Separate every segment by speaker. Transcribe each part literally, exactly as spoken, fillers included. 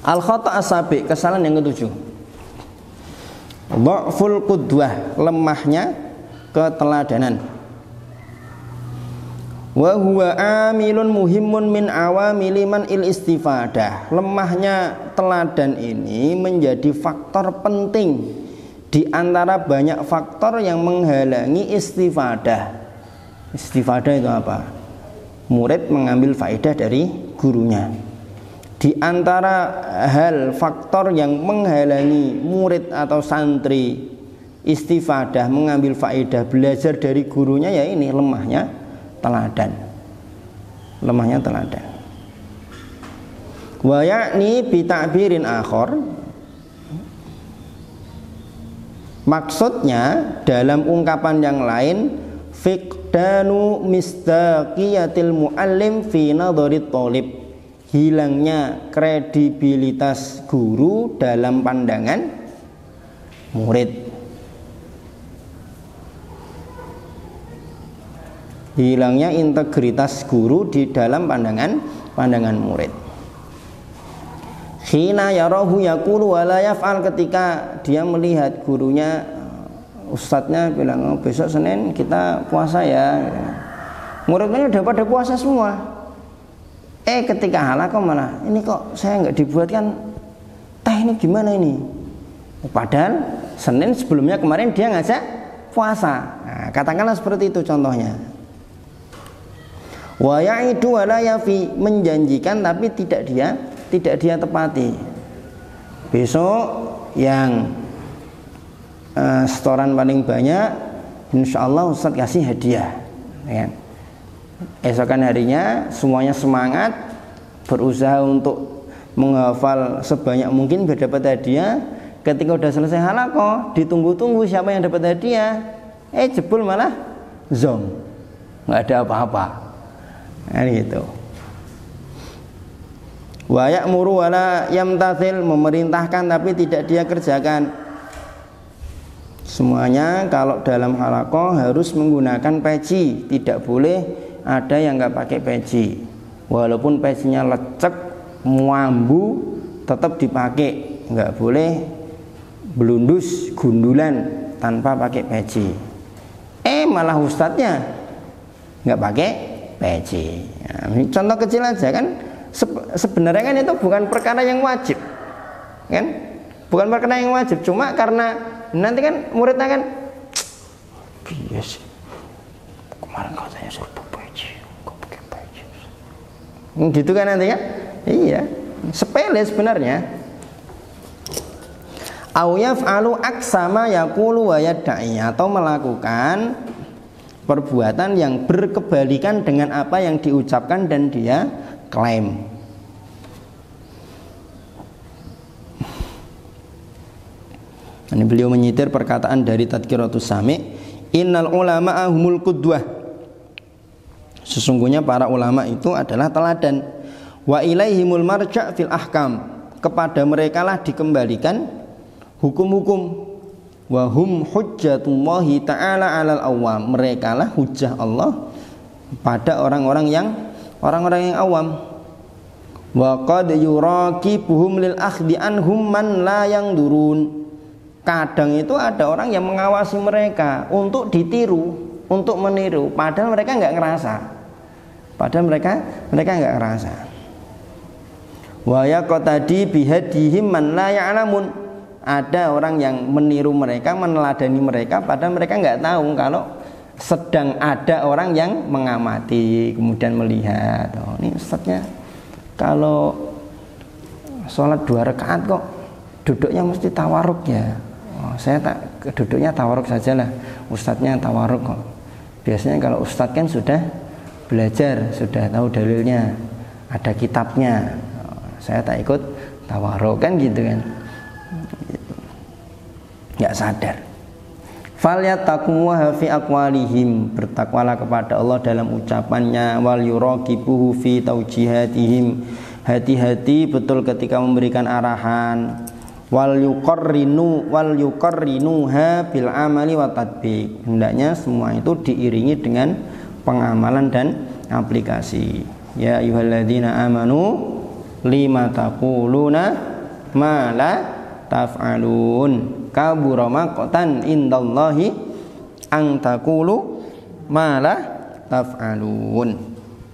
Speaker 1: Al khata' as-sabi, kesalahan yang ketujuh. Dha'ful qudwah, lemahnya keteladanan. Wa huwa amilun muhimun min awamili man il istifadah. Lemahnya teladan ini menjadi faktor penting di antara banyak faktor yang menghalangi istifadah. Istifadah itu apa? Murid mengambil faedah dari gurunya. Di antara hal faktor yang menghalangi murid atau santri istifadah, mengambil faedah, belajar dari gurunya, ya ini lemahnya teladan. Lemahnya teladan. Wa ya'ni bi ta'birin akhar, maksudnya dalam ungkapan yang lain, fiqdanu misdaqiyatil muallim fi nadharit thalib, hilangnya kredibilitas guru dalam pandangan murid. Hilangnya integritas guru di dalam pandangan pandangan murid. Khina yarahu yaqulu wa la yaf'al, ketika dia melihat gurunya, ustadznya bilang, oh, besok Senin kita puasa ya. Muridnya udah pada puasa semua. Eh ketika halaqah malah, ini kok saya nggak dibuatkan teh, ini gimana ini? Padahal Senin sebelumnya kemarin dia ngajak puasa. Nah, katakanlah seperti itu contohnya. Wa ya'idu wa la yafi, menjanjikan tapi tidak dia tidak dia tepati. Besok yang uh, setoran paling banyak, insya Allah Ustadz kasih hadiah, ya. Esokan harinya semuanya semangat, berusaha untuk menghafal sebanyak mungkin biar dapat hadiah. Ketika udah selesai halaqah, ditunggu-tunggu siapa yang dapat hadiah, eh jebul malah zong, nggak ada apa-apa. Nah, gitu. Wa ya'muru wa la yamtathil, memerintahkan tapi tidak dia kerjakan. Semuanya kalau dalam halaqah harus menggunakan peci, tidak boleh ada yang nggak pakai peci. Walaupun pecinya lecek, muambu, tetap dipakai. Nggak boleh belundus, gundulan tanpa pakai peci. Eh malah ustadznya nggak pakai peci. Nah, contoh kecil aja kan. Sebenarnya kan itu bukan perkara yang wajib, kan? Bukan perkara yang wajib. Cuma karena nanti kan muridnya kan, yes, kemarin katanya suruh peci, kok pakai peci? Gitu kan nanti kan? Iya, sepele sebenarnya. Au yaf'alu aksama yaqulu wa yad'i, atau melakukan perbuatan yang berkebalikan dengan apa yang diucapkan dan dia klaim. Ini beliau menyitir perkataan dari Tadkiratus Sami', innal ulama'a humul qudwah, sesungguhnya para ulama itu adalah teladan. Wa ilaihimul marja' fil ahkam, kepada mereka lah dikembalikan hukum-hukum. Wa hum hujjatullahi ta'ala 'alal awam, mereka lah hujjah Allah pada orang-orang yang orang-orang yang awam. Wa qad yuraqibuhum lil akhdi anhum man la yangdurun, kadang itu ada orang yang mengawasi mereka untuk ditiru, untuk meniru, padahal mereka nggak ngerasa. Padahal mereka mereka nggak ngerasa. Wa yaqtadi bihadihim man la ya'lamun, ada orang yang meniru mereka, meneladani mereka, padahal mereka nggak tahu kalau sedang ada orang yang mengamati, kemudian melihat, oh ini ustadznya kalau sholat dua rakaat kok duduknya mesti tawarruk ya. Oh, saya tak duduknya tawarruk sajalah, ustadznya tawarruk kok. Biasanya kalau ustadz kan sudah belajar, sudah tahu dalilnya, ada kitabnya. Oh, saya tak ikut tawarruk kan gitu kan. Nggak sadar. Falyattaqwa fi aqwalihim, bertakwalah kepada Allah dalam ucapannya. Wal yuraqibuhu fi taujihatihim, hati-hati betul ketika memberikan arahan. Wal yuqarrinu wal yuqarrinuha bil amali wa tatbiq, hendaknya semua itu diiringi dengan pengamalan dan aplikasi. Ya ayyuhalladzina amanu lima taquluna ma la taf'alun. Kabura maqtan indallahi an taqulu ma la taf'alun.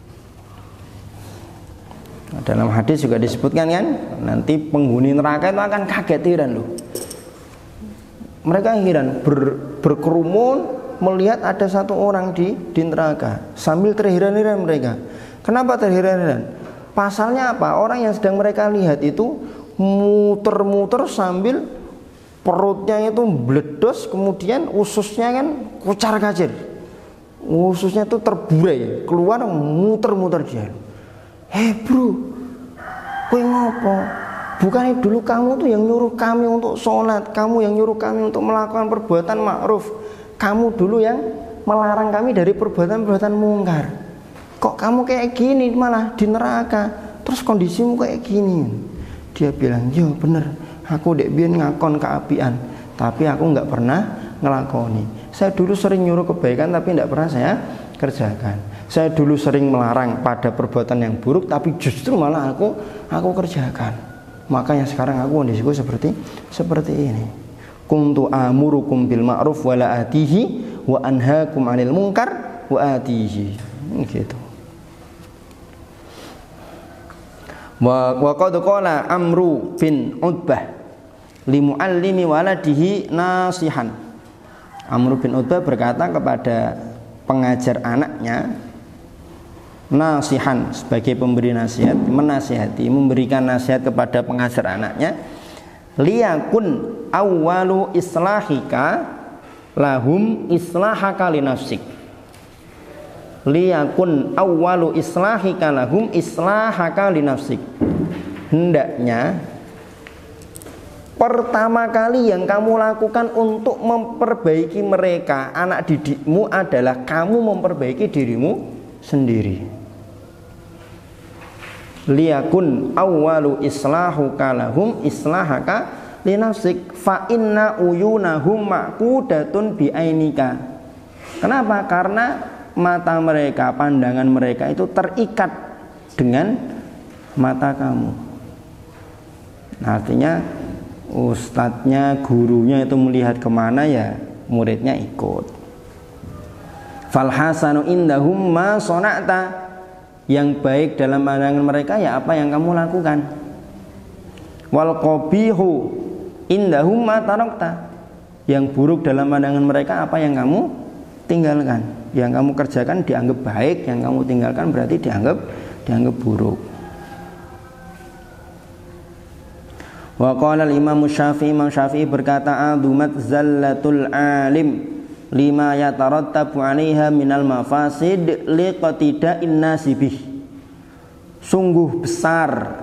Speaker 1: Dalam hadis juga disebutkan kan, nanti penghuni neraka itu akan kaget heran loh. Mereka heran ber, berkerumun melihat ada satu orang di di neraka sambil terheran-heran mereka. Kenapa terheran-heran? Pasalnya apa? Orang yang sedang mereka lihat itu muter-muter sambil perutnya itu meledos, kemudian ususnya kan kucar-kacir. Ususnya itu terburai, keluar muter-muter dia. Hei bro, kowe ngopo? Bukannya dulu kamu tuh yang nyuruh kami untuk sholat, kamu yang nyuruh kami untuk melakukan perbuatan ma'ruf, kamu dulu yang melarang kami dari perbuatan-perbuatan mungkar. Kok kamu kayak gini malah di neraka? Terus kondisimu kayak gini. Dia bilang, yo bener, aku dek biyen ngakon keapian, tapi aku nggak pernah ngelakoni. Saya dulu sering nyuruh kebaikan, tapi nggak pernah saya kerjakan. Saya dulu sering melarang pada perbuatan yang buruk, tapi justru malah aku aku kerjakan. Makanya sekarang aku kondisiku seperti seperti ini. Kuntu amurukum bil ma'ruf wa la atihi wa anhaakum 'anil munkar wa atihi. Gitu. Wa wa qad qala Amru bin Utbah li muallimi waladihi nasihan. Amru bin Utbah berkata kepada pengajar anaknya, nasihan, sebagai pemberi nasihat, menasihati, memberikan nasihat kepada pengajar anaknya, liyakun awwalu islahika lahum islahaka li nafsik. Liyakun awwalu islahika lahum islahaka li nafsik. Hendaknya pertama kali yang kamu lakukan untuk memperbaiki mereka, anak didikmu, adalah kamu memperbaiki dirimu sendiri. Liyakun awwalu islahuka lahum islahaka li nafsik fa inna uyunahum maqudatun bi ainika. Kenapa? Karena mata mereka, pandangan mereka itu terikat dengan mata kamu. Artinya ustadznya, gurunya itu melihat kemana, ya muridnya ikut. Fal hasanu indahum ma sona'ta. Yang baik dalam pandangan mereka ya apa yang kamu lakukan. Wal qabihu indahum ma tarakta. Yang buruk dalam pandangan mereka apa yang kamu tinggalkan. Yang kamu kerjakan dianggap baik, yang kamu tinggalkan berarti dianggap dianggap buruk. Wa qala al-Imam Syafi'i, Imam Syafi'i berkata, adumat zallatul alim lima yatarattabu 'alaiha minal mafasid liqtida'in nasibih. Sungguh besar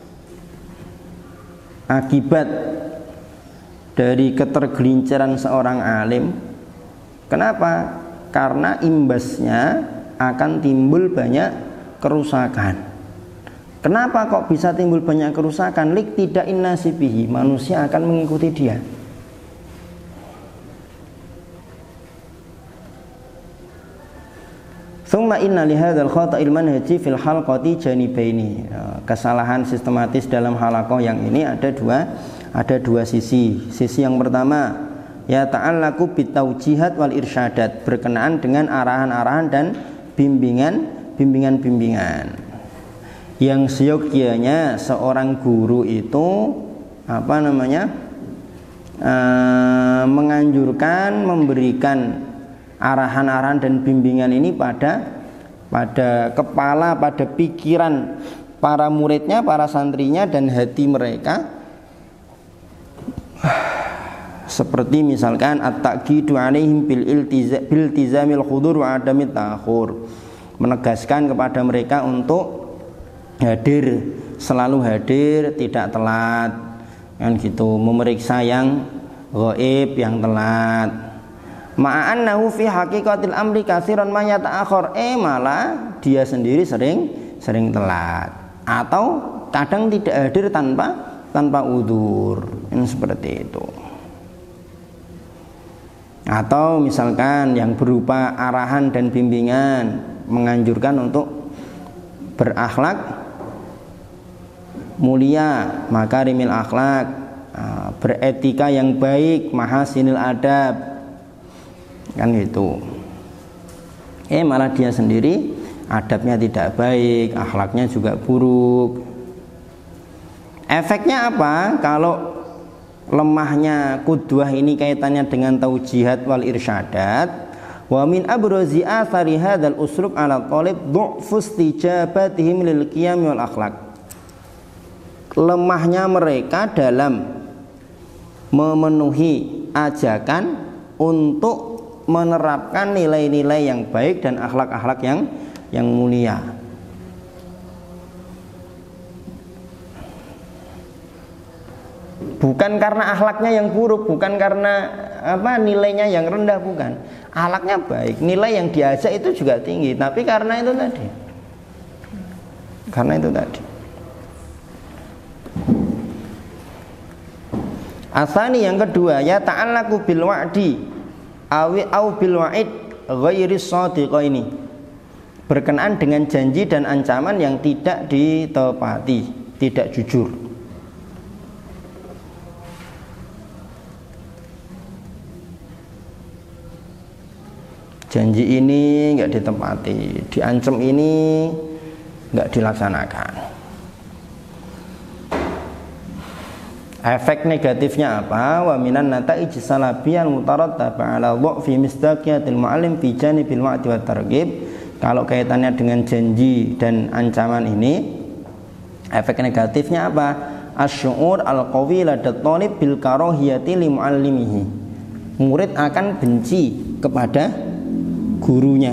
Speaker 1: akibat dari ketergelincaran seorang alim. Kenapa? Karena imbasnya akan timbul banyak kerusakan. Kenapa kok bisa timbul banyak kerusakan? Liqtida'in nasibihi, manusia akan mengikuti dia. Tsumma inna li hadzal khata'il manhaji fil halqati janibaini. Kesalahan sistematis dalam halaqah yang ini ada dua ada dua sisi. Sisi yang pertama, ya ta'allaqu bitaujihat wal irsyadat, berkenaan dengan arahan-arahan dan bimbingan bimbingan-bimbingan. Yang seyogyanya seorang guru itu apa namanya? E, menganjurkan, memberikan arahan-arahan dan bimbingan ini pada pada kepala, pada pikiran para muridnya, para santrinya, dan hati mereka. Seperti misalkan at-ta'kidu 'alaihim bil iltizamil hudur wa adamit ta'khur, menegaskan kepada mereka untuk hadir, selalu hadir, tidak telat, kan gitu, memeriksa yang ghaib, yang telat. Ma'annahu fi haqiqatil amri katsiran ma yata'akhir, eh malah dia sendiri sering sering telat atau kadang tidak hadir tanpa tanpa udzur. Ini seperti itu. Atau misalkan yang berupa arahan dan bimbingan, menganjurkan untuk berakhlak mulia, makarimil akhlak, beretika yang baik, mahasinil adab, kan gitu. Eh malah dia sendiri adabnya tidak baik, akhlaknya juga buruk. Efeknya apa? Kalau lemahnya qudwah ini kaitannya dengan taujihat wal irsyadat, wa min abrazi athari hadzal uslub ala talib du'fu istijabatihim lil qiyam wal akhlak. Lemahnya mereka dalam memenuhi ajakan untuk menerapkan nilai-nilai yang baik dan akhlak-akhlak yang yang mulia. Bukan karena akhlaknya yang buruk, bukan karena apa nilainya yang rendah, bukan. Akhlaknya baik, nilai yang diajak itu juga tinggi, tapi karena itu tadi. Karena itu tadi. Asani yang kedua, ya ta'allaqu bil wa'di awi au bil wa'id ghairi shadiqaini. Berkenaan dengan janji dan ancaman yang tidak ditepati, tidak jujur. Janji ini nggak ditepati, diancam ini nggak dilaksanakan. Efek negatifnya apa? Wa minan nata'ij salabiyal mutarattaba 'ala dha'fi misdaqiyatil mu'allim fi janibil wa'di wat targhib. Kalau kaitannya dengan janji dan ancaman ini, efek negatifnya apa? Asy'ur al-qawi ladat thalib bil karahiyati li mu'allimihi. Murid akan benci kepada gurunya.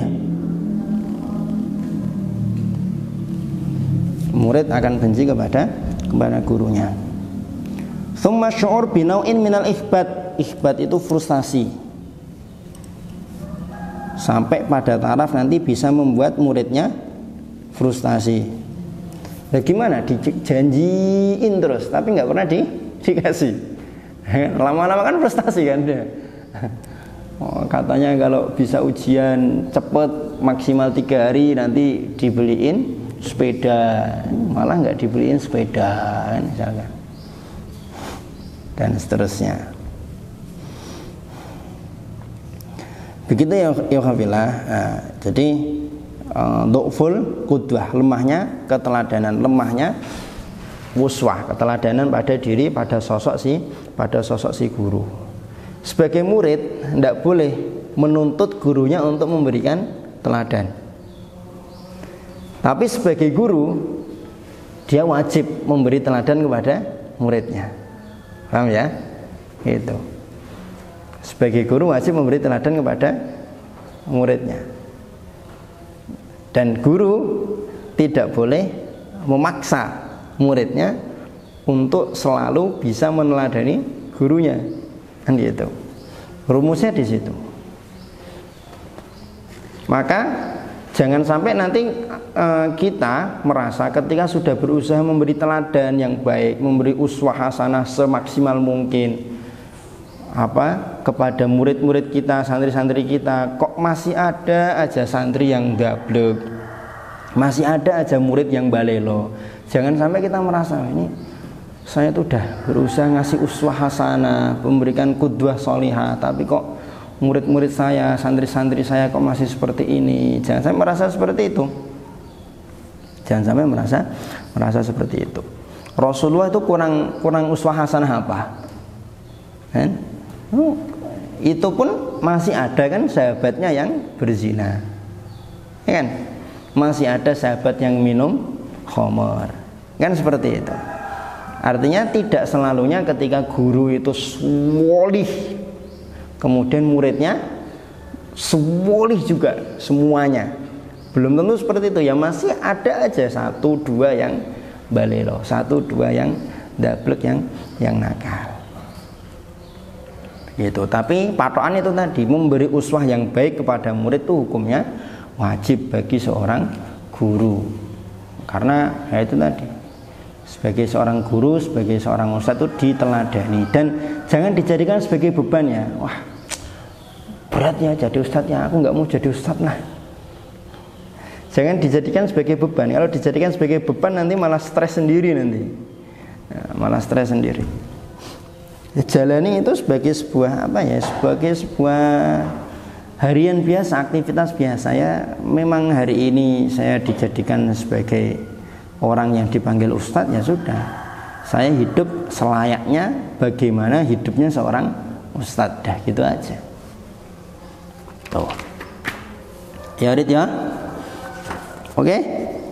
Speaker 1: Murid akan benci kepada kepada gurunya. Tsumma syu'ur binau'in minal ikhbat. Ikhbat itu frustasi. Sampai pada taraf nanti bisa membuat muridnya frustasi. Nah, gimana? Dijanjiin terus tapi nggak pernah di, dikasih. Lama-lama kan frustasi kan dia. Oh, katanya kalau bisa ujian cepet maksimal tiga hari nanti dibeliin sepeda, malah nggak dibeliin sepeda misalkan, dan seterusnya. Begitu ya Yohafilah. Nah, jadi uh, du'ful qudwah, lemahnya keteladanan, lemahnya uswah, keteladanan pada diri, pada sosok si pada sosok si guru. Sebagai murid tidak boleh menuntut gurunya untuk memberikan teladan. Tapi sebagai guru dia wajib memberi teladan kepada muridnya. Paham ya? Itu. Sebagai guru wajib memberi teladan kepada muridnya. Dan guru tidak boleh memaksa muridnya untuk selalu bisa meneladani gurunya. Kan gitu. Rumusnya di situ. Maka jangan sampai nanti e, kita merasa ketika sudah berusaha memberi teladan yang baik, memberi uswah hasanah semaksimal mungkin apa kepada murid-murid kita, santri-santri kita, kok masih ada aja santri yang gablek, masih ada aja murid yang balelo. Jangan sampai kita merasa ini saya tuh udah berusaha ngasih uswah hasanah, memberikan qudwah sholihah, tapi kok murid-murid saya, santri-santri saya kok masih seperti ini. Jangan sampai merasa seperti itu. Jangan sampai merasa merasa seperti itu. Rasulullah itu kurang kurang uswah hasanah apa? Kan? Oh, itu pun masih ada kan sahabatnya yang berzina. Ya kan? Masih ada sahabat yang minum khamar. Kan seperti itu. Artinya tidak selalunya ketika guru itu solih, kemudian muridnya solih juga semuanya. Belum tentu seperti itu ya, masih ada aja satu dua yang balelo, satu dua yang dablek, yang yang nakal. Gitu. Tapi patokan itu tadi, memberi uswah yang baik kepada murid itu hukumnya wajib bagi seorang guru. Karena ya itu tadi, sebagai seorang guru, sebagai seorang ustadz itu diteladani dan jangan dijadikan sebagai beban ya. Wah, berat ya jadi ustadz ya, aku nggak mau jadi ustadz lah. Jangan dijadikan sebagai beban. Kalau dijadikan sebagai beban nanti malah stres sendiri nanti. ya, malah stres sendiri. Jalani itu sebagai sebuah apa ya, sebagai sebuah harian biasa, aktivitas biasa. Ya memang hari ini saya dijadikan sebagai orang yang dipanggil ustadz, ya sudah, saya hidup selayaknya bagaimana hidupnya seorang ustadz, dah gitu aja. Tuh ya Rit ya, oke.